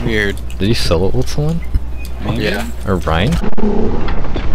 Weird. Did you solo ult someone? Maybe? Yeah. Or Ryan?